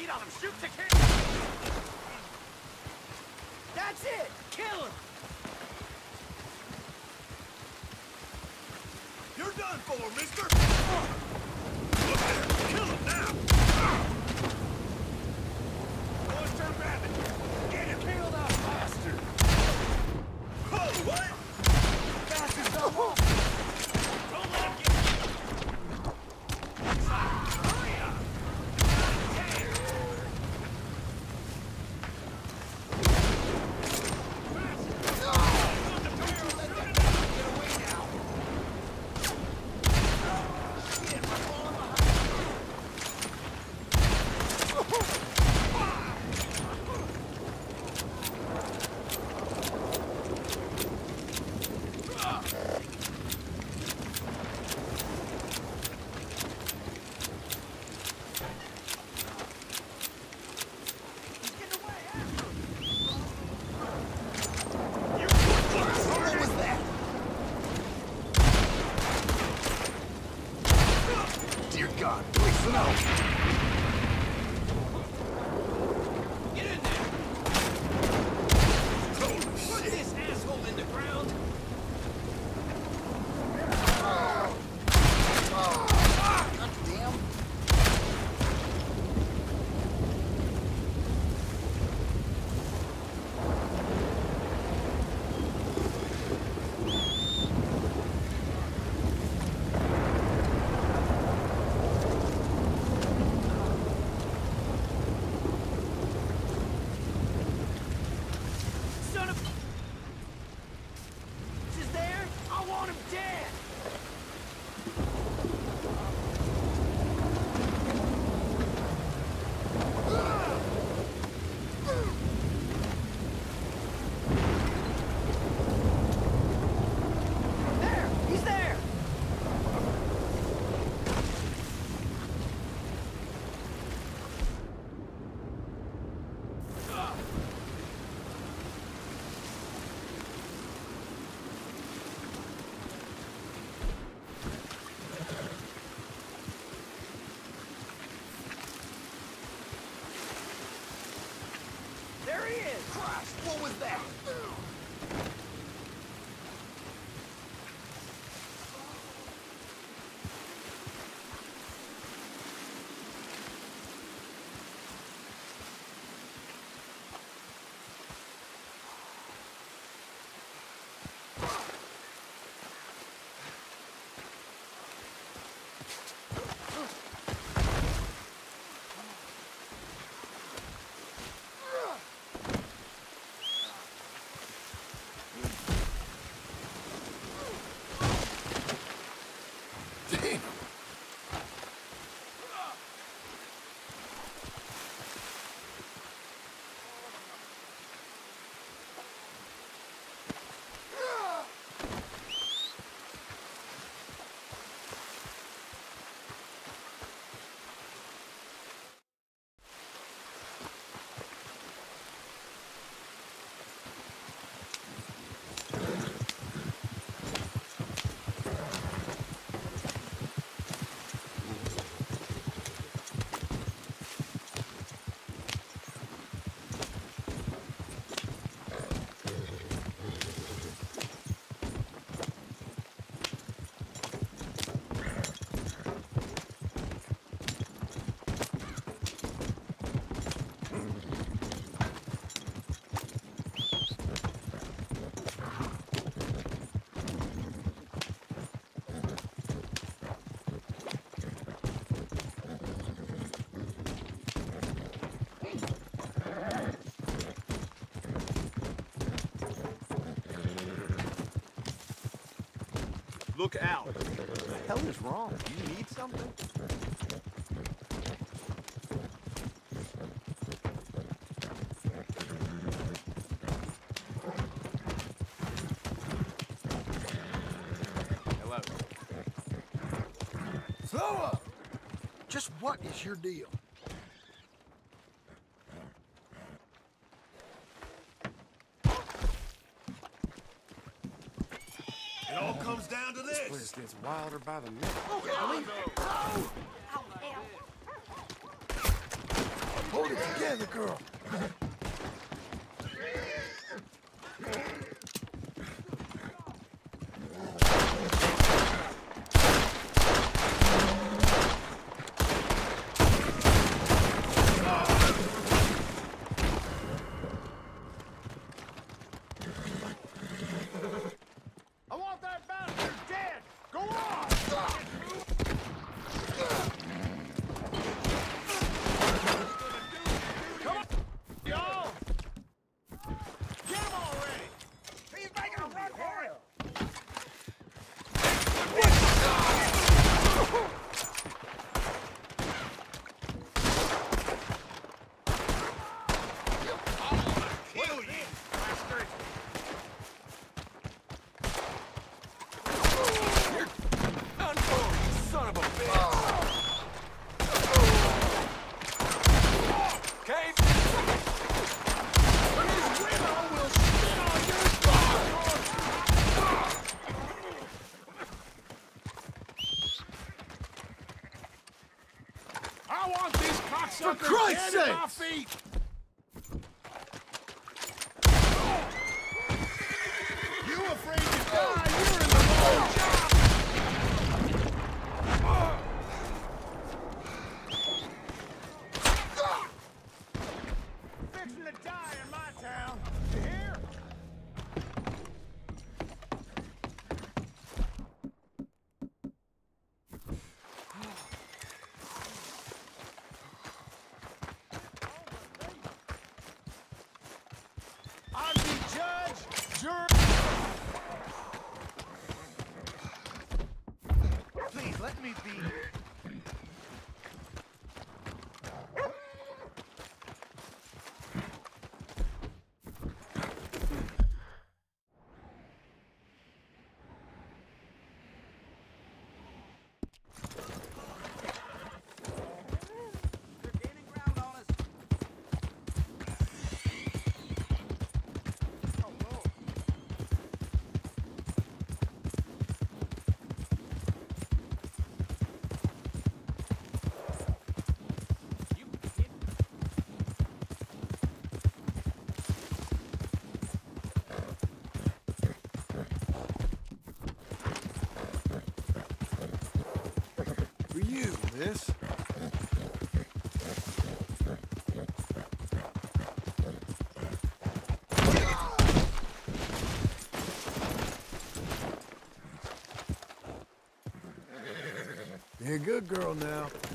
Lead on him! Shoot to kill! That's it! Kill him! You're done for, mister! Look there! Kill him now! Boys, turn rabbit! Get him! Kill that bastard! Oh, what? Bastard's not wrong! Don't let him get hurry up! Dear God, please no! Get in there! Holy Put shit! this asshole in the ground! God damn! Son of... This is there? I want him dead! There! He's there! There he is! Christ, what was that? Damn! Look out! What the hell is wrong? Do you need something? Hello. Slow up! Just what is your deal? It all comes down to This this! place gets wilder by the minute. Oh, Pull Yeah, the girl. I want that bastard dead! Go on! Come on, y'all! Get him already! He's making a run for it! Kill you, bastard! Son of a bitch! Okay? His widow will spit on your spot! I want this cocksucker For Christ's dead at my sakes! feet! You afraid to die? You're in the wrong job! Fixing to die in my town. You hear? I'll be judge, jury. Please, let me be. They're gaining ground on us. Oh, no. You kidding? For you, miss. You're a good girl now.